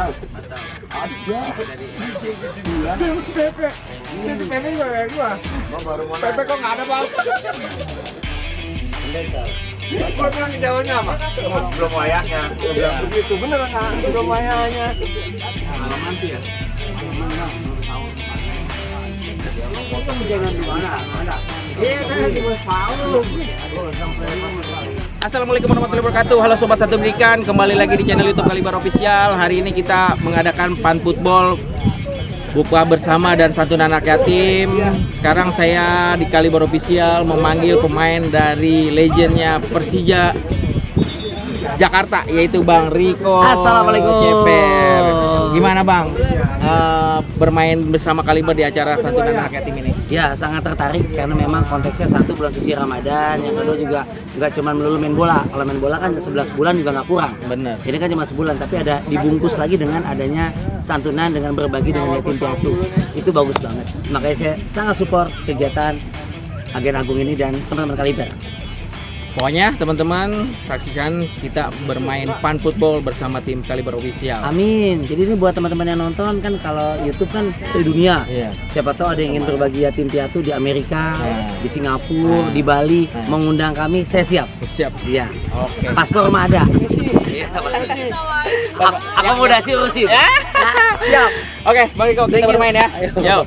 Ada. Pepe. Pepe juga gua. Pepe kok nggak ada bang? Gua bilang di Jawanya apa? Belum wayahnya. Gua bilang begitu bener nggak? Belum wayahnya. Malaman sih ya. Potong jangan di mana? Ada. Iya, di Bos Paul. Assalamualaikum warahmatullahi wabarakatuh. Halo Sobat Satu Pendidikan, kembali lagi di channel YouTube Kaliber Official. Hari ini kita mengadakan Fun Football buka bersama dan santunan anak yatim. Sekarang saya di Kaliber Official memanggil pemain dari legendnya Persija Jakarta, yaitu Bang Riko. Assalamualaikum. Ceper. Gimana Bang bermain bersama Kaliber di acara santunan anak yatim ini? Ya, sangat tertarik karena memang konteksnya satu bulan suci Ramadan, yang kedua juga nggak cuma melulu main bola. Kalau main bola kan 11 bulan juga nggak kurang. Bener. Ini kan cuma sebulan, tapi ada dibungkus lagi dengan adanya santunan dengan berbagi dengan yatim piatu. Itu bagus banget. Makanya saya sangat support kegiatan Agen Agung ini dan teman-teman Kaliber. Pokoknya teman-teman saksikan kita bermain Fun Football bersama tim Kaliber Official. Amin. Jadi ini buat teman-teman yang nonton kan, kalau YouTube kan sedunia. Iya. Siapa tahu ada yang ingin berbagi yatim piatu di Amerika, di Singapura, di Bali, mengundang kami, saya siap. Siap. Iya. Oke. Paspor mah ada. Iya. Akomodasi urusin. Nah, siap. Oke, Bang Riko, kita bermain ya. Yo.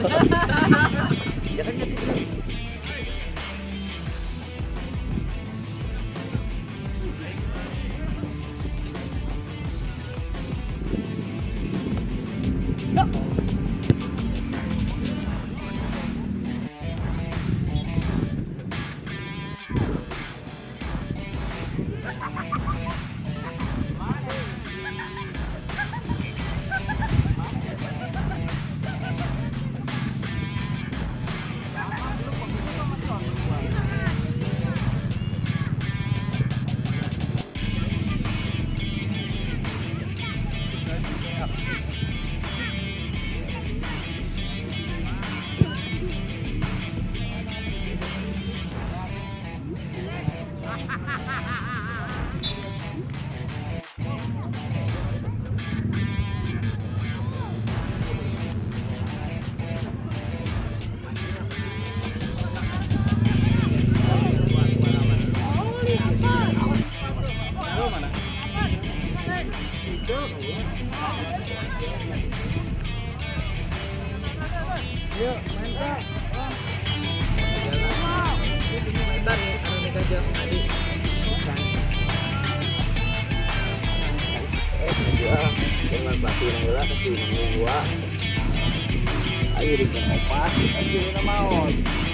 Dengan batu nangula ke gua. Ayo di kopas, ayo na maon.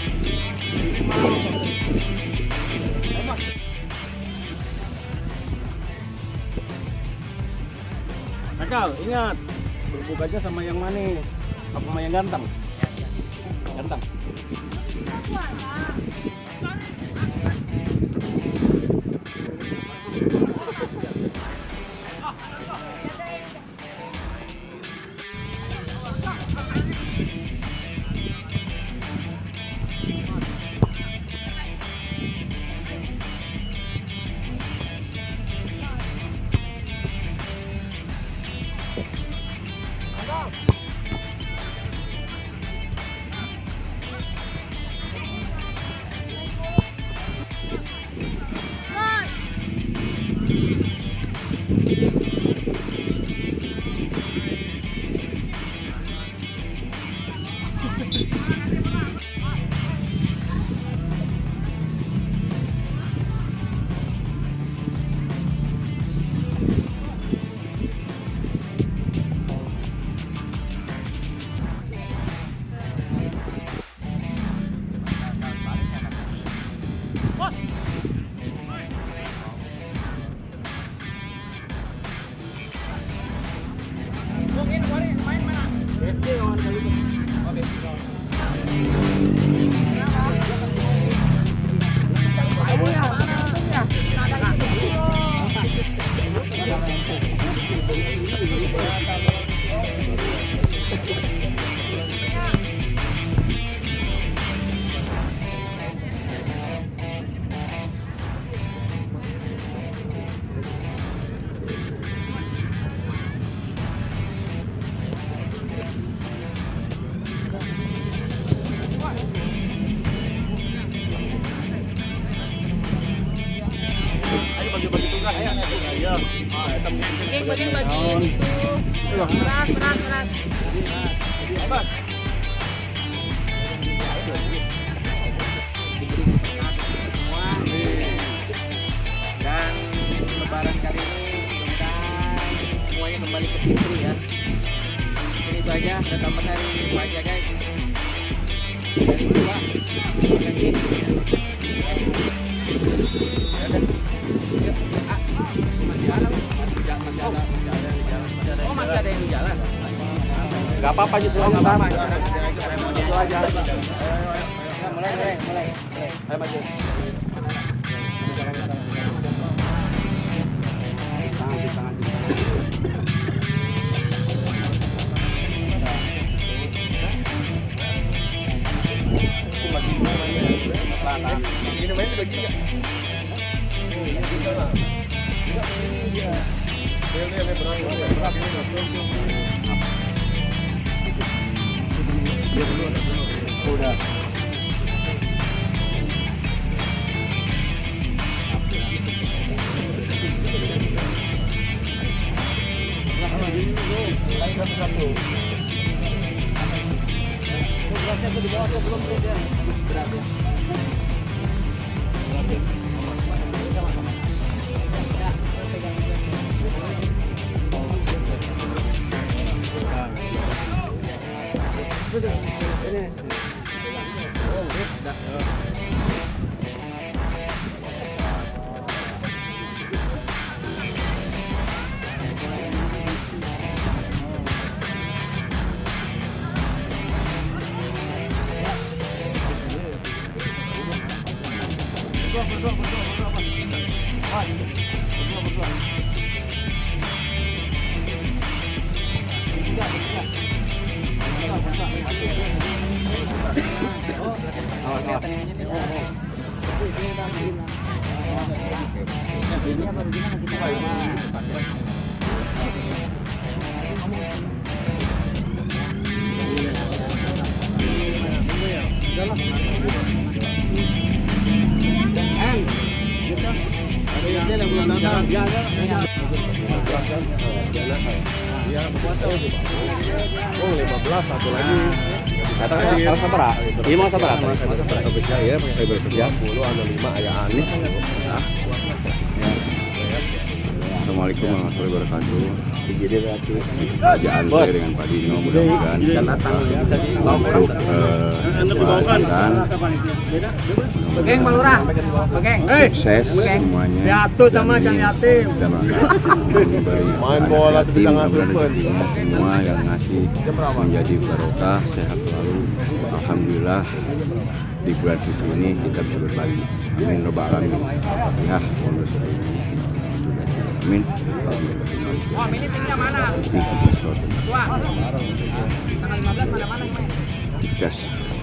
Nakal, ingat berbukanya sama yang manis, apa sama yang ganteng? Ganteng. bagi itu. Berat. Dan lebaran kali ini mudah-mudahan semuanya kembali ke fitri ya. Ini itu aja, ada tambahan dari Pak aja guys. Dari berdua. Terima kasih. Oh masih ada yang di jalan. Gak apa-apa justru aja. Itu aja. Mulai. Ayo maju. Ini main dibagi ya. Udah. Satu-satu. Beratnya di bawah atau belum ya? Berat ya. Oh 15 satu lagi. Katakan di sabara. Iya mau sabara. Kerja ya pakai kerja 10 anu 5 aya aneh. Assalamualaikum warahmatullahi wabarakatuh. Jadi kerjaan saya dengan Pak Dino mudah-mudahan Begeng Malurah. Begeng. sukses semuanya. Jatuh sama Cang Yatim. Dan main bola semua yang ngasih menjadi barokah, sehat selalu. Alhamdulillah di bulan suci ini kita bisa berbagi. Amin robbal alamin. Ya, amin. Wah, ini timnya mana? Wah. Tanggal 15 mana-mana main. Sukses.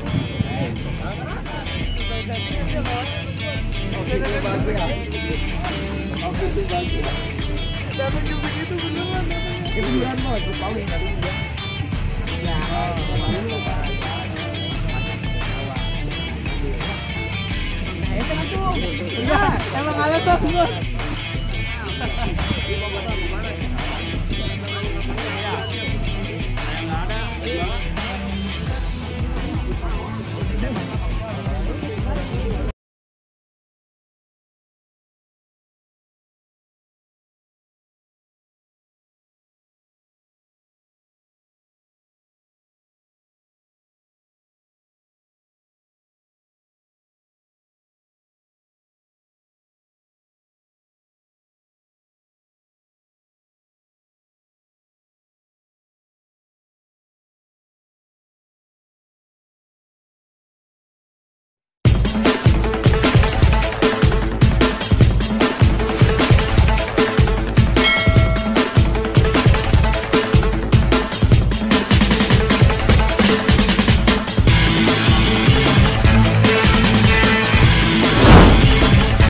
Oke, itu bagus. Oke, itu bagus. Tapi begitu beneran. Itu beneran mau, itu tahu ya tadi ya. Ya. Itu tuh. Iya, emang ada tuh.